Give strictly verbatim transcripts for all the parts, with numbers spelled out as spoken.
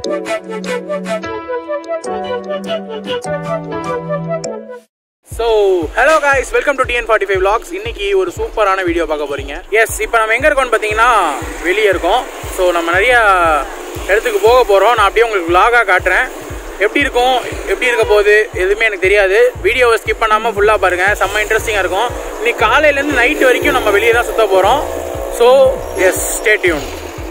So, hello guys, welcome to T N forty-five vlogs. இன்னைக்கு ஒரு சூப்பரான வீடியோ பார்க்க போறீங்க. எஸ், இப்போ நம்ம எங்க இருக்கோம்னு பாத்தீங்கன்னா வெளியே இருக்கோம். ஸோ நம்ம நிறைய இடத்துக்கு போக போறோம். நான் அப்படியே உங்களுக்கு vlog-ஆ காட்டுறேன். எப்படி இருக்கும், எப்படி இருக்க போகுது எதுவுமே எனக்கு தெரியாது. வீடியோவை ஸ்கிப் பண்ணாம ஃபுல்லா பாருங்க, செம்ம இன்ட்ரெஸ்டிங்கா இருக்கும். இன்னைக்கு காலையில இருந்து நைட் வரைக்கும் நம்ம வெளியே தான் சுத்த போறோம். So yes, stay tune.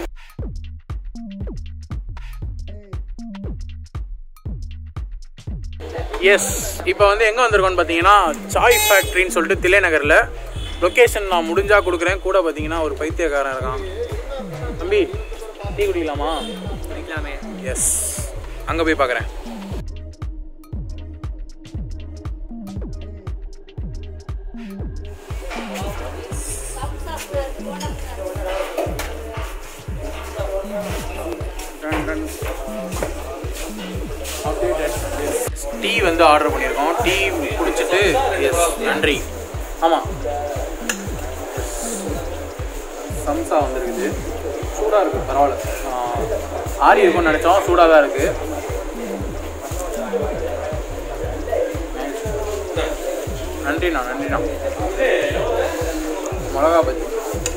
Yes, இப்போ வந்து எங்கே வந்திருக்கோன்னு பார்த்தீங்கன்னா சாய் ஃபேக்ட்ரின்னு சொல்லிட்டு தில்லை நகரில். லொக்கேஷன் நான் முடிஞ்சா கொடுக்குறேன். கூட பார்த்தீங்கன்னா ஒரு பைத்தியக்காரன் இருக்கான். தம்பி, டீ குடிக்கலாமா? குடிக்கலாமே. எஸ், அங்கே போய் பார்க்குறேன். டீ வந்து ஆர்டர் பண்ணியிருக்கோம். டீ குடிச்சிட்டு எஸ் நன்றி. ஆமாம், சம்சா வந்துருக்குது. சூடாக இருக்குது, பரவாயில்ல. ஆறி இருக்கும்னு நினச்சோம், சூடாக தான் இருக்குது. நன்றிண்ணா, நன்றிண்ணா. மிளகா பஜ்ஜி.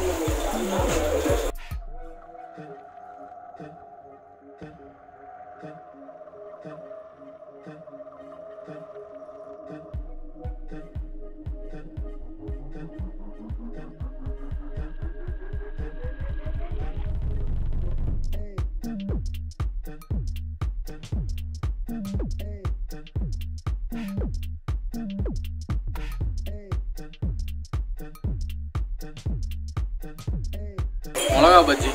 மிளகா பஜ்ஜி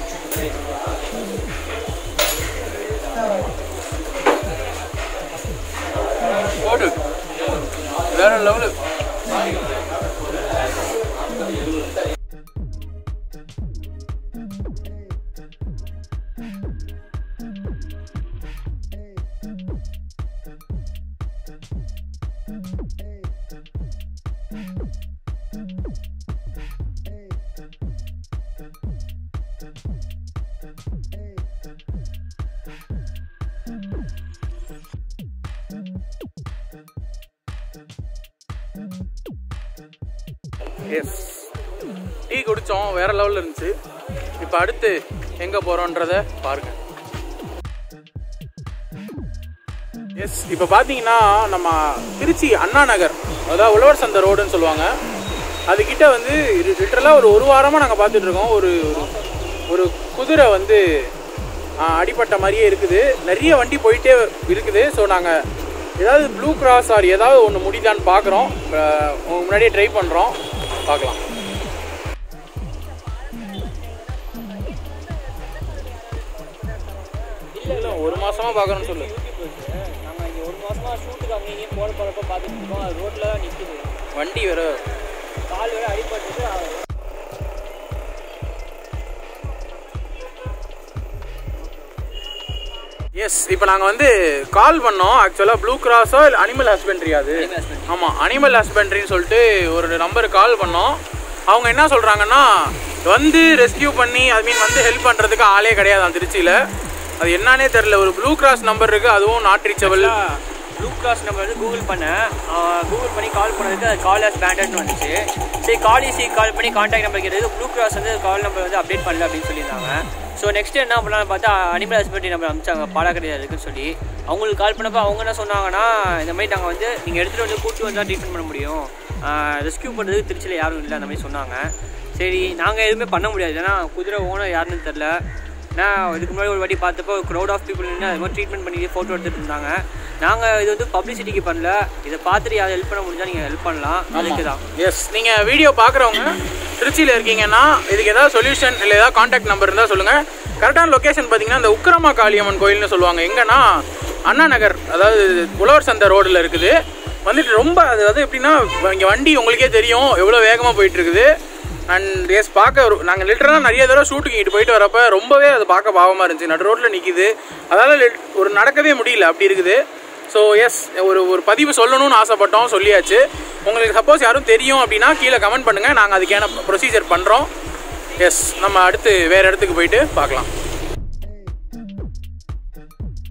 போடு, வேற லெவலு. எஸ், டீ குடித்தோம், வேற லெவலில் இருந்துச்சு. இப்போ அடுத்து எங்கே போகிறோன்றத பாருங்க. எஸ், இப்போ பார்த்தீங்கன்னா நம்ம திருச்சி அண்ணா நகர், அதாவது உழவர் சந்தை ரோடுன்னு சொல்லுவாங்க, அதுக்கிட்ட வந்து லிட்டரலாக ஒரு ஒரு வாரமாக நாங்கள் பார்த்துட்டு இருக்கோம். ஒரு ஒரு குதிரை வந்து அடிப்பட்ட மாதிரியே இருக்குது. நிறைய வண்டி போயிட்டே இருக்குது. ஸோ நாங்கள் ஏதாவது ப்ளூ கிராஸ் ஆர் ஏதாவது ஒன்று முடிதான்னு பார்க்குறோம். முன்னாடியே ட்ரை பண்ணுறோம், பார்க்கலாம். இல்லை இல்லை, ஒரு மாதமாக பார்க்குறோன்னு சொல்லு. நாங்கள் இங்கே ஒரு மாதமாக ஷூட்டுக்கு அங்கே இங்கேயும் போட போகிறப்ப பார்த்துட்டு இருக்கோம். அது ரோட்டில் தான் நிற்கிது. வண்டி வேறு கால் வேறு அடிப்பட்டு. எஸ், இப்போ நாங்கள் வந்து கால் பண்ணோம். ஆக்சுவலாக ப்ளூ கிராஸோ இல்லை அனிமல் ஹஸ்பண்ட்ரி, அது ஆமாம் அனிமல் ஹஸ்பண்ட்ரின்னு சொல்லிட்டு ஒரு நம்பருக்கு கால் பண்ணோம். அவங்க என்ன சொல்கிறாங்கன்னா, வந்து ரெஸ்கியூ பண்ணி ஐ மீன் வந்து ஹெல்ப் பண்ணுறதுக்கு ஆளே கிடையாது திருச்சியில். அது என்னன்னே தெரில. ஒரு ப்ளூ கிராஸ் நம்பர் இருக்குது, அதுவும் not reachable. Blue cross number வந்து கூகுள் பண்ணேன். கூகுள் பண்ணி கால் பண்ணதுக்கு அது கால் ஆஸ் பேண்டட்னு வந்துச்சு. சரி, கால் ஈஸி கால் பண்ணி கான்டாக்ட் நம்பர் கேட்டது. ப்ளூ கிராஸ் வந்து கால் நம்பர் வந்து அப்டேட் பண்ணல அப்படின்னு சொல்லியிருந்தாங்க. ஸோ நெக்ஸ்ட் என்ன பண்ணலான்னு பார்த்தா அனிமல் ஹஸ்பண்ட்ரி நம்பர் அனுப்பிச்சாங்க, பாலாக்கடையில் இருக்குன்னு சொல்லி. அவங்களுக்கு கால் பண்ணப்போ அவங்க என்ன சொன்னாங்கன்னா, இந்த மாதிரி நாங்கள் வந்து நீங்கள் எடுத்துகிட்டு வந்து கூப்பிட்டு வந்தால் ட்ரீட்மெண்ட் பண்ண முடியும், ரெஸ்கியூ பண்ணுறதுக்கு திருச்சியில் யாரும் இல்லை அந்த மாதிரி சொன்னாங்க. சரி, நாங்கள் எதுவுமே பண்ண முடியாது, ஏன்னா குதிரை ஓனர் யாருன்னு தெரில. நான் இதுக்கு முன்னாடி ஒரு வாட்டி பார்த்தப்போ க்ரௌட் ஆஃப் பீப்புள் நின்று அது மாதிரி ட்ரீட்மெண்ட் பண்ணி ஃபோட்டோ எடுத்துகிட்டு இருந்தாங்க. நாங்கள் இது வந்து பப்ளிசிட்டிக்கு பண்ணல. இதை பார்த்துட்டு யாரும் ஹெல்ப் பண்ண முடிஞ்சால் நீங்கள் ஹெல்ப் பண்ணலாம், அதுக்கு தான். எஸ், நீங்கள் வீடியோ பார்க்குறவங்க திருச்சியில் இருக்கீங்கன்னா இதுக்கு ஏதாவது சொல்யூஷன் இல்லை ஏதாவது கான்டாக்ட் நம்பர் இருந்தால் சொல்லுங்கள். கரெக்டான லொக்கேஷன் பார்த்தீங்கன்னா இந்த உக்கிரமா காளியம்மன் கோயில்னு சொல்லுவாங்க. எங்கன்னா அண்ணா நகர், அதாவது உழவர் சந்தை ரோடில் இருக்குது. வந்துட்டு ரொம்ப அதாவது எப்படின்னா, இங்கே வண்டி உங்களுக்கே தெரியும் எவ்வளோ வேகமாக போயிட்டுருக்குது. அண்ட் எஸ், பார்க்க நாங்கள் லிட்டரலாக நிறைய தடவை ஷூட்டிங் இட்டு போயிட்டு வரப்போ ரொம்பவே அது பார்க்க பாவமாக இருந்துச்சு. நடு ரோட்டில் நிற்கிது, அதால் ஒரு நடக்கவே முடியல, அப்படி இருக்குது. ஸோ எஸ், ஒரு ஒரு பதிவு சொல்லணும்னு ஆசைப்பட்டோம், சொல்லியாச்சு. உங்களுக்கு சப்போஸ் யாரும் தெரியும் அப்படின்னா கீழே கமெண்ட் பண்ணுங்கள், நாங்கள் அதுக்கான ப்ரொசீஜர் பண்ணுறோம். எஸ், நம்ம அடுத்து வேறு இடத்துக்கு போயிட்டு பார்க்கலாம்.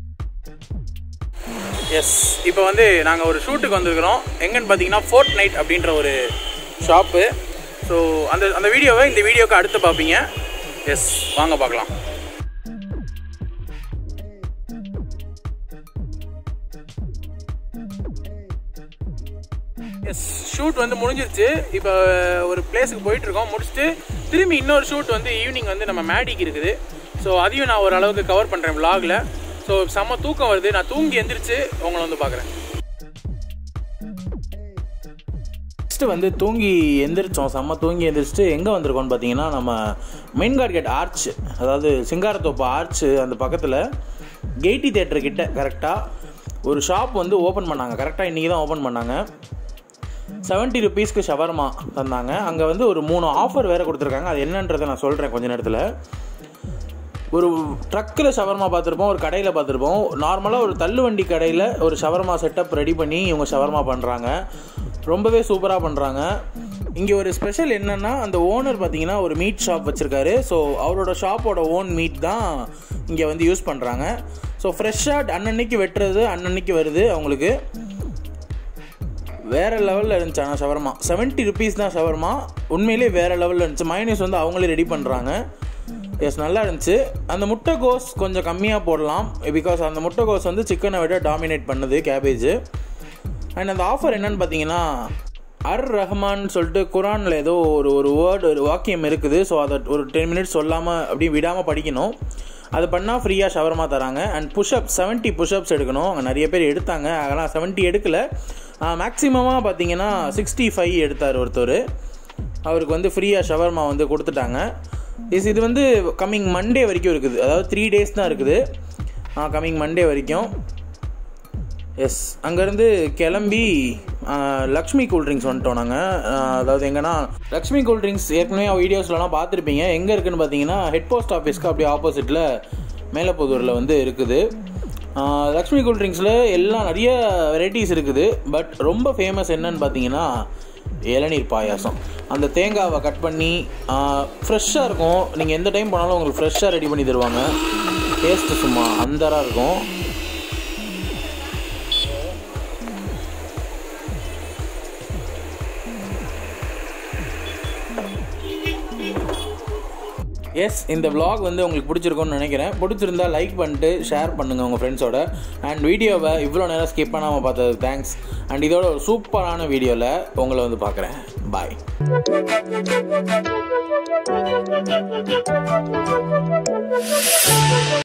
எஸ், இப்போ வந்து நாங்கள் ஒரு ஷூட்டுக்கு வந்திருக்கிறோம். எங்கன்னு பார்த்தீங்கன்னா ஃபோர்ட் நைட் அப்படின்ற ஒரு ஷாப்பு. ஸோ அந்த அந்த வீடியோவை இந்த வீடியோவுக்கு அடுத்து பார்ப்பீங்க. எஸ், வாங்க பார்க்கலாம். எஸ், ஷூட் வந்து முடிஞ்சிருச்சு. இப்போ ஒரு பிளேஸுக்கு போயிட்டுருக்கோம். முடிச்சுட்டு திரும்பி இன்னொரு ஷூட் வந்து ஈவினிங் வந்து நம்ம மேடிக்கு இருக்குது. ஸோ அதையும் நான் ஓரளவுக்கு கவர் பண்ணுறேன் விலாகில். ஸோ செம்ம தூக்கம் வருது. நான் தூங்கி எந்திரிச்சு உங்களை வந்து பார்க்குறேன். நெக்ஸ்ட்டு வந்து தூங்கி எந்திரிச்சோம். செம்ம தூங்கி எந்திரிச்சிட்டு எங்கே வந்திருக்கோம்னு பார்த்தீங்கன்னா, நம்ம மெயின் கார்டு கேட் ஆர்ச், அதாவது சிங்காரத்தோப்பு ஆர்ச்சு அந்த பக்கத்தில் கெய்டி தேட்டர்கிட்ட கரெக்டாக ஒரு ஷாப் வந்து ஓப்பன் பண்ணாங்க. கரெக்டாக இன்றைக்கி தான் ஓப்பன் பண்ணாங்க. செவன்ட்டி ருபீஸ்க்கு ஷவர்மா தந்தாங்க. அங்கே வந்து ஒரு மூணு ஆஃபர் வேறு கொடுத்துருக்காங்க. அது என்னன்றதை நான் சொல்கிறேன் கொஞ்ச நேரத்தில். ஒரு ட்ரக்கில் ஷவர்மா பார்த்துருப்போம், ஒரு கடையில் பார்த்துருப்போம். நார்மலாக ஒரு தள்ளுவண்டி கடையில் ஒரு ஷவர்மா செட்டப் ரெடி பண்ணி இவங்க ஷவர்மா பண்ணுறாங்க. ரொம்பவே சூப்பராக பண்ணுறாங்க. இங்கே ஒரு ஸ்பெஷல் என்னென்னா, அந்த ஓனர் பார்த்தீங்கன்னா ஒரு மீட் ஷாப் வச்சுருக்காரு. ஸோ அவரோட ஷாப்போட ஓன் மீட் தான் இங்கே வந்து யூஸ் பண்ணுறாங்க. ஸோ ஃப்ரெஷ்ஷாக அன்னன்னைக்கு வெட்டுறது அன்னன்னைக்கு வருது அவங்களுக்கு. வேறு லெவலில் இருந்துச்சு. ஆனால் ஷவர்மா செவன்ட்டி ருபீஸ் தான் ஷவர்மா. உண்மையிலே வேறு லெவலில் இருந்துச்சு. மைனஸ் வந்து அவங்களே ரெடி பண்ணுறாங்க. எஸ், நல்லா இருந்துச்சு. அந்த முட்டைகோஸ் கொஞ்சம் கம்மியாக போடலாம், பிகாஸ் அந்த முட்டைகோஸ் வந்து சிக்கனை விட டாமினேட் பண்ணுது கேபேஜு. அண்ட் அந்த ஆஃபர் என்னன்னு பார்த்தீங்கன்னா, அர் ரஹ்மான் சொல்லிட்டு குரானில் ஏதோ ஒரு ஒரு வேர்டு ஒரு வாக்கியம் இருக்குது. ஸோ அதை ஒரு டென் மினிட்ஸ் சொல்லாமல் அப்படியே விடாமல் படிக்கணும். அது பண்ணால் ஃப்ரீயாக ஷவர்மா தராங்க. அண்ட் புஷ்அப் செவன்ட்டி புஷ்அப்ஸ் எடுக்கணும். அங்கே நிறைய பேர் எடுத்தாங்க. அதெல்லாம் செவன்ட்டி எடுக்கலை. மேக்ஸிமமாக பார்த்தீங்கன்னா சிக்ஸ்டி ஃபைவ் எடுத்தார் ஒருத்தர். அவருக்கு வந்து ஃப்ரீயாக ஷவர்மா வந்து கொடுத்துட்டாங்க. இஸ் இது வந்து கம்மிங் மண்டே வரைக்கும் இருக்குது. அதாவது த்ரீ டேஸ் தான் இருக்குது கம்மிங் மண்டே வரைக்கும். எஸ், அங்கேருந்து கிளம்பி லக்ஷ்மி கூல்ட்ரிங்க்ஸ் வந்துட்டோம் நாங்கள். அதாவது எங்கன்னா லக்ஷ்மி கூல்ட்ரிங்க்ஸ் ஏற்கனவே வீடியோஸ்லாம் பார்த்துருப்பீங்க. எங்கே இருக்குதுன்னு பார்த்தீங்கன்னா, ஹெட் போஸ்ட் ஆஃபீஸ்க்கு அப்படியே ஆப்போசிட்டில் மேலப்புதூரில் வந்து இருக்குது. லக்ஷ்மி கூல்ட்ரிங்க்ஸில் எல்லாம் நிறைய வெரைட்டிஸ் இருக்குது. பட் ரொம்ப ஃபேமஸ் என்னன்னு பார்த்தீங்கன்னா இளநீர் பாயாசம். அந்த தேங்காவை கட் பண்ணி ஃப்ரெஷ்ஷாக இருக்கும். நீங்கள் எந்த டைம் போனாலும் உங்களுக்கு ஃப்ரெஷ்ஷாக ரெடி பண்ணி தருவாங்க. டேஸ்ட்டு சும்மா அந்தராக இருக்கும். எஸ், இந்த விலாக் வந்து உங்களுக்கு பிடிச்சிருக்கும்னு நினைக்கிறேன். பிடிச்சிருந்தா லைக் பண்ணிட்டு ஷேர் பண்ணுங்கள் உங்கள் ஃப்ரெண்ட்ஸோட. அண்ட் வீடியோவை இவ்வளோ நேரம் ஸ்கிப் பண்ணாமல் பார்த்ததுக்கு தேங்க்ஸ். அண்ட் இதோட ஒரு சூப்பரான வீடியோவில் உங்களை வந்து பார்க்குறேன். பாய்.